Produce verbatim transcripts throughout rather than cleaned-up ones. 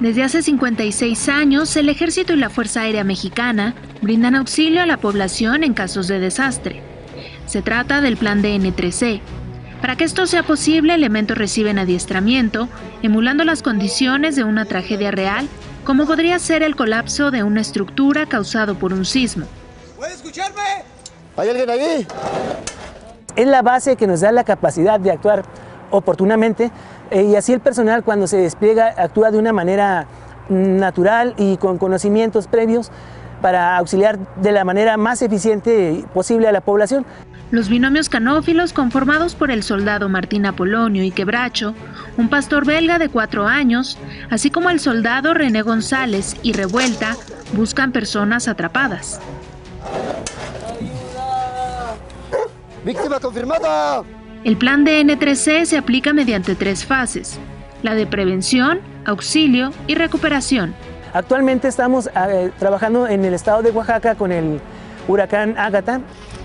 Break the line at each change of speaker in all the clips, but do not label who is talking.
Desde hace cincuenta y seis años, el Ejército y la Fuerza Aérea Mexicana brindan auxilio a la población en casos de desastre. Se trata del Plan D N tres E. Para que esto sea posible, elementos reciben adiestramiento, emulando las condiciones de una tragedia real, como podría ser el colapso de una estructura causado por un sismo.
¿Puede escucharme?
¿Hay alguien ahí?
Es la base que nos da la capacidad de actuar oportunamente eh, y así el personal, cuando se despliega, actúa de una manera natural y con conocimientos previos para auxiliar de la manera más eficiente posible a la población.
Los binomios canófilos, conformados por el soldado Martín Apolonio y Quebracho, un pastor belga de cuatro años, así como el soldado René González y Revuelta, buscan personas atrapadas.
¡Víctima confirmada!
El Plan D N tres E se aplica mediante tres fases: la de prevención, auxilio y recuperación.
Actualmente estamos eh, trabajando en el estado de Oaxaca con el huracán Ágata.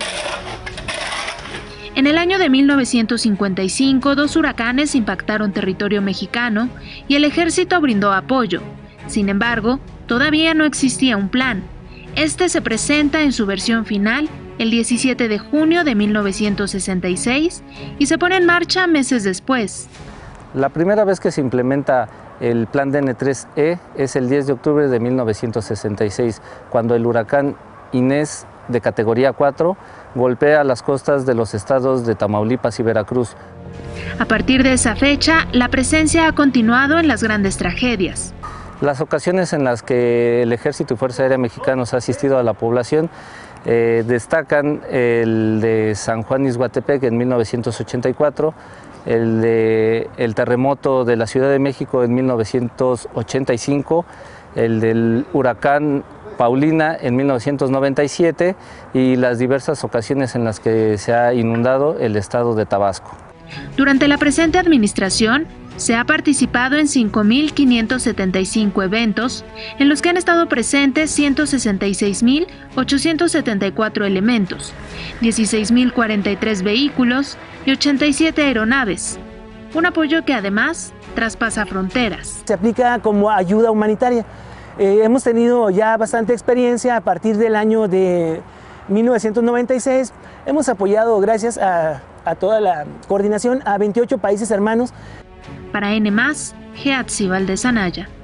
En el año de mil novecientos cincuenta y cinco, dos huracanes impactaron territorio mexicano y el ejército brindó apoyo. Sin embargo, todavía no existía un plan. Este se presenta en su versión final el diecisiete de junio de mil novecientos sesenta y seis y se pone en marcha meses después.
La primera vez que se implementa el Plan D N tres E es el diez de octubre de mil novecientos sesenta y seis, cuando el huracán Inés, de categoría cuatro, golpea las costas de los estados de Tamaulipas y Veracruz.
A partir de esa fecha, la presencia ha continuado en las grandes tragedias.
Las ocasiones en las que el Ejército y Fuerza Aérea Mexicanos ha asistido a la población eh, destacan el de San Juan Ixhuatepec en mil novecientos ochenta y cuatro, el de el terremoto de la Ciudad de México en mil novecientos ochenta y cinco, el del huracán Paulina en mil novecientos noventa y siete y las diversas ocasiones en las que se ha inundado el estado de Tabasco.
Durante la presente administración, se ha participado en cinco mil quinientos setenta y cinco eventos, en los que han estado presentes ciento sesenta y seis mil ochocientos setenta y cuatro elementos, dieciséis mil cuarenta y tres vehículos y ochenta y siete aeronaves. Un apoyo que además traspasa fronteras.
Se aplica como ayuda humanitaria. Eh, hemos tenido ya bastante experiencia a partir del año de mil novecientos noventa y seis. Hemos apoyado, gracias a, a toda la coordinación, a veintiocho países hermanos.
Para N más, Geatzi Valdez Anaya.